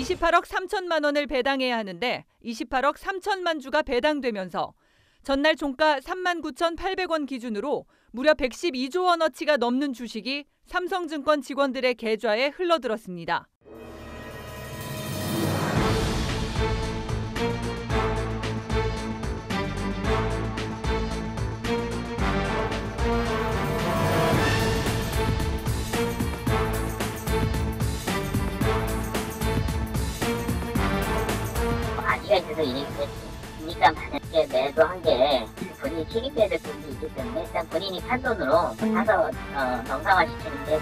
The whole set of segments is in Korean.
28억 3천만 원을 배당해야 하는데 28억 3천만 주가 배당되면서 전날 종가 39,800원 기준으로 무려 112조 원어치가 넘는 주식이 삼성증권 직원들의 계좌에 흘러들었습니다. 아기가 있어서 일단 받을 게 매도한 게 본인이 책임져야 될 부분이 있기 때문에 일단 본인이 판 돈으로 사서 정상화시키는 게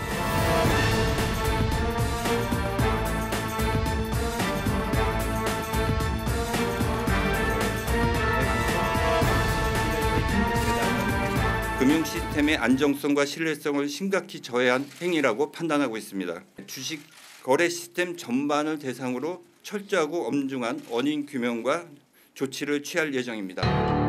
금융 시스템의 안정성과 신뢰성을 심각히 저해한 행위라고 판단하고 있습니다. 주식 거래 시스템 전반을 대상으로 철저하고 엄중한 원인 규명과 조치를 취할 예정입니다.